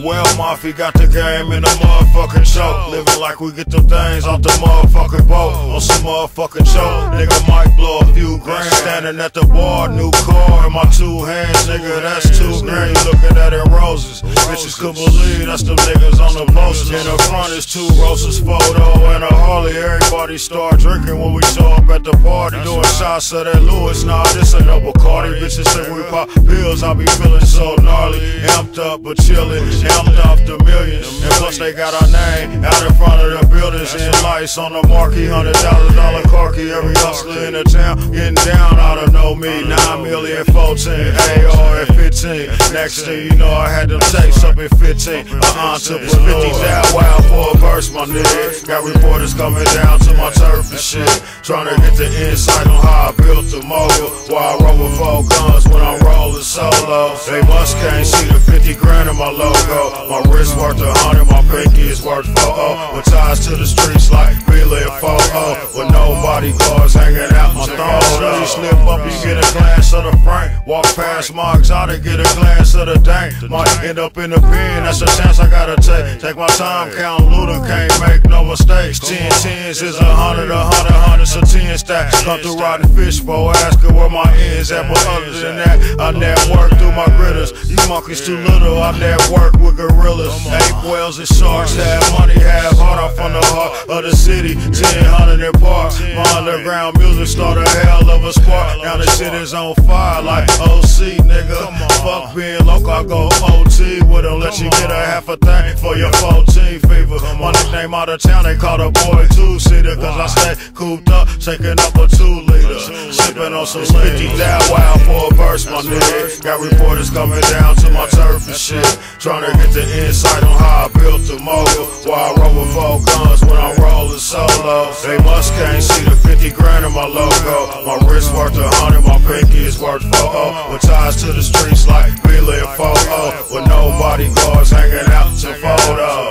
well, Mafia got the game in the motherfucking show. Living like we get them things off the motherfucking boat. On some motherfucking show, nigga might blow a few grand. Standing at the bar, new car in my 2 hands, nigga, that's 2 grand. You looking at it roses, bitches could believe that's them niggas on the posters. In the front is 2 roses, photo and a Harley. Everybody start drinking when we show up at the party. Doing shots of that Lewis, nah, this ain't no Bacardi. Bitches say we pop pills, I be feeling so gnarly. Amped up but chillin', amped off the millions. And plus they got our name out in front of the buildings. And lights on the marquee, $100 car key. Every hustler in the town getting down, I don't know me. 9 million, 14, AR at 15. Next thing you know, I had them takes up in 15. To 50 down wild for a verse, my nigga. Got reporters coming down to my turf and shit, trying to get the insight on how I built the mogul. While I roll with 4 guns when I'm rolling solo. They must can't see the 50 grand in my logo. My wrist worth 100, my pinky is worth 4. With ties to the streets like Billy and 4. With no bodyguards hanging out my throat. You slip up, you get a glance of the frame. Walk past my exotic, get a glance of the dank. Might end up in the pen, that's a chance I gotta take. Take my time, count looting, can't make no mistakes. 10 tens is 100, 100's a 10 stack. Come through riding fishbowl, asking where my ends at. But other than that, I network through my gritters. You monkeys too little, I network with gorillas. 8 whales and sharks, have money, have heart. I'm from the heart of the city, 1000 in park. My underground music start a hell of a spark. Now the shit is on fire like OC, nigga. Fuck being local, I go OT with them. Let you get a half a thing for your 14 fever. My nickname out of town, they call the boy 2-seater. Cause I stay cooped up, shaking up a 2-liter. Sipping on some 50 down wild for a verse, my nigga. Got reporters coming down to my turf and shit, trying to get the insight on how I built the mogul. While I roll with 4 guns when I'm rolling solo. They must can't see the 50 grand in my logo. My wrist worth 100, my pinky is worth 4. With ties to the streets like Billy and 4. With no bodyguards hanging out to photo.